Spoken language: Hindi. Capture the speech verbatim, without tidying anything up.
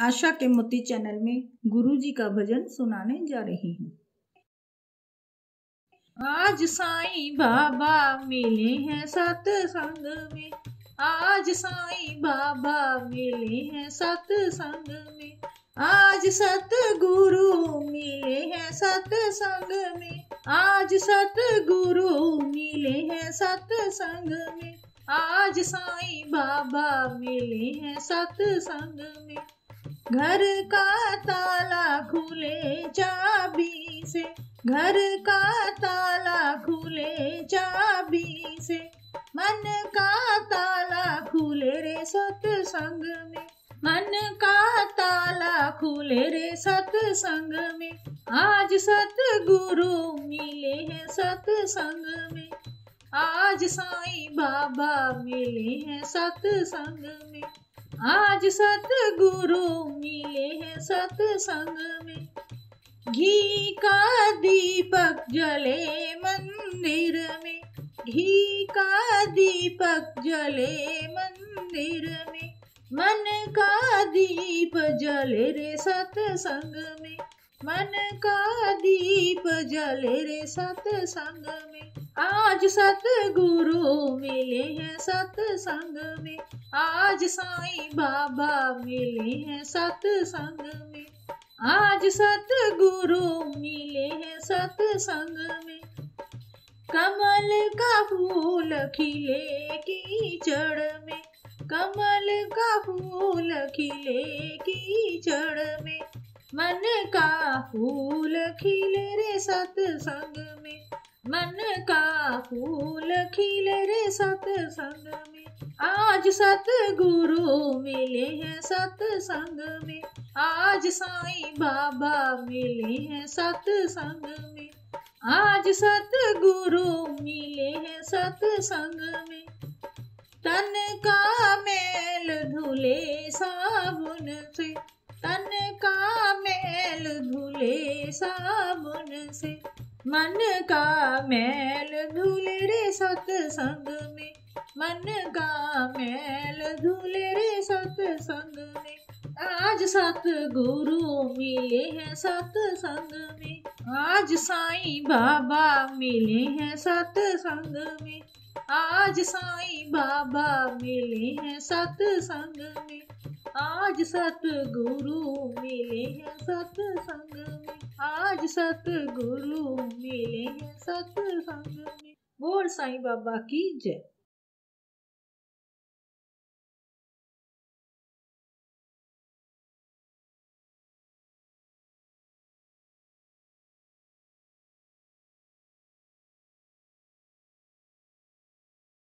आशा के मोती चैनल में गुरु जी का भजन सुनाने जा रही हूँ। आज साईं बाबा मिले हैं सत्संग में, आज साईं बाबा मिले हैं सत्संग में, आज सतगुरु मिले हैं सत्संग में, आज सतगुरु मिले हैं सत्संग में, आज साईं बाबा मिले हैं सत्संग में। घर का ताला खुले चाबी से, घर का ताला खुले चाबी से, मन का ताला खुले रे सत्संग में, मन का ताला खुले रे सत्संग में। आज सतगुरु मिले हैं सत्संग में, आज साईं बाबा मिले हैं सत्संग में, आज सतगुरु मिले हैं सत्संग में। घी का दीपक जले मंदिर में, घी का दीपक जले मंदिर में, मन का दीप जले रे सत्संग में, मन का दीप जले रे सत्संग में। आज सतगुरु मिले हैं सत्संग में, आज साईं बाबा मिले हैं सत्संग में, आज सतगुरु मिले हैं सत्संग में। कमल का फूल खिले कीचड़ में, कमल का फूल खिले कीचड़ में, मन का फूल खिले रे सत्संग में, मन का फूल खिले रे सत्संग में। आज सतगुरु मिले हैं सत्संग में, आज साईं बाबा मिले हैं सत्संग में, आज सतगुरु मिले हैं सत्संग में। तन का मैल धुले साबुन से, तन का मैल धुले साबुन से, मन का मैल धुले रे सत्संग में, मन का मैल धुले रे सत्संग में। आज सतगुरु मिले हैं सत्संग में, आज साईं बाबा मिले हैं सत्संग में, आज साईं बाबा मिले हैं सत्संग में, आज सतगुरु मिले हैं सत्संग में, आज सतगुरु मिले हैं सत्संग में। बोल साईं बाबा की जय।